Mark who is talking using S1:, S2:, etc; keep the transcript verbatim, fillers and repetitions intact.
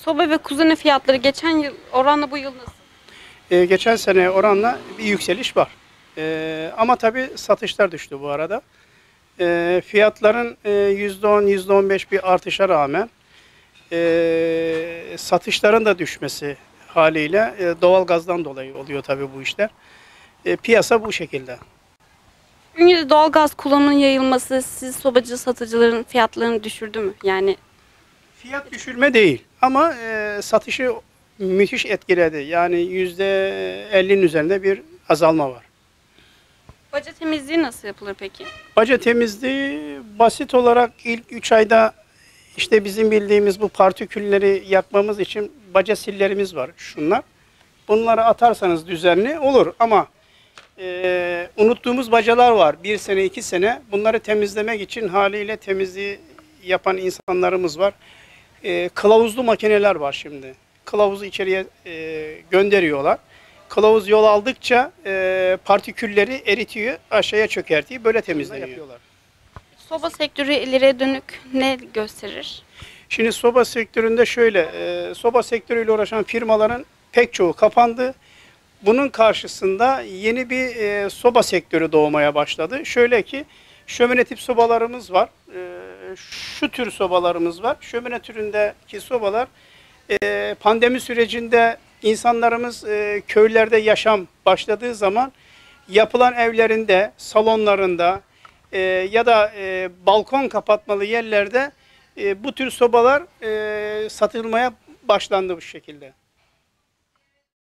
S1: Soba ve kuzine fiyatları geçen yıl oranla bu yıl nasıl?
S2: Ee, geçen sene oranla bir yükseliş var. Ee, ama tabii satışlar düştü bu arada. Ee, fiyatların e, yüzde on, yüzde on beş bir artışa rağmen e, satışların da düşmesi haliyle e, doğal gazdan dolayı oluyor tabii bu işler. E, piyasa bu şekilde.
S1: Ünye'de doğalgaz kullanımının yayılması siz sobacı satıcıların fiyatlarını düşürdü mü? Yani
S2: Fiyat düşürme değil ama e, satışı müthiş etkiledi. Yani yüzde ellinin üzerinde bir azalma var.
S1: baca temizliği nasıl yapılır peki?
S2: Baca temizliği basit olarak ilk üç ayda işte bizim bildiğimiz bu partikülleri yakmamız için baca sillerimiz var şunlar. Bunları atarsanız düzenli olur ama e, unuttuğumuz bacalar var. Bir sene, iki sene. Bunları temizlemek için haliyle temizliği yapan insanlarımız var. E, kılavuzlu makineler var şimdi. Kılavuzu içeriye e, gönderiyorlar. Kılavuz yol aldıkça e, partikülleri eritiyor, aşağıya çökertiyor. Böyle temizleniyor.
S1: Soba sektörü ileriye dönük ne gösterir?
S2: Şimdi soba sektöründe şöyle, e, soba sektörüyle uğraşan firmaların pek çoğu kapandı. Bunun karşısında yeni bir e, soba sektörü doğmaya başladı. Şöyle ki, şömine tip sobalarımız var. E, şu tür sobalarımız var. Şömine türündeki sobalar e, pandemi sürecinde insanlarımız e, köylerde yaşam başladığı zaman yapılan evlerinde, salonlarında e, ya da e, balkon kapatmalı yerlerde e, bu tür sobalar e, satılmaya başlandı bu şekilde.